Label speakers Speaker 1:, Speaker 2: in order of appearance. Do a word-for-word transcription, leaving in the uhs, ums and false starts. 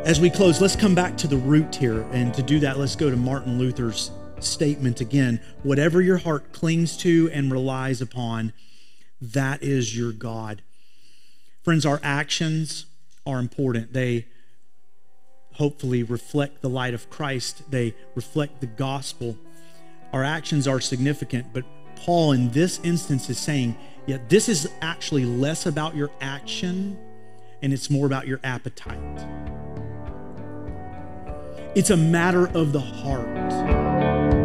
Speaker 1: As we close, let's come back to the root here. And to do that, let's go to Martin Luther's statement again. Whatever your heart clings to and relies upon, that is your God. Friends, our actions are important. They hopefully reflect the light of Christ. They reflect the gospel. Our actions are significant, but Paul in this instance is saying, yeah, this is actually less about your action and it's more about your appetite. It's a matter of the heart.